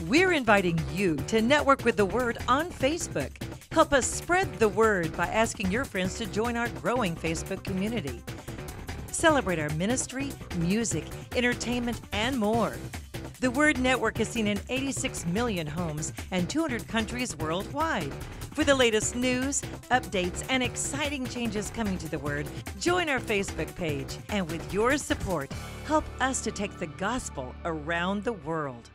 We're inviting you to network with the Word on Facebook. Help us spread the word by asking your friends to join our growing Facebook community. Celebrate our ministry, music, entertainment, and more. The Word Network is seen in 86 million homes and 200 countries worldwide. For the latest news, updates, and exciting changes coming to the Word, join our Facebook page. And with your support, help us to take the gospel around the world.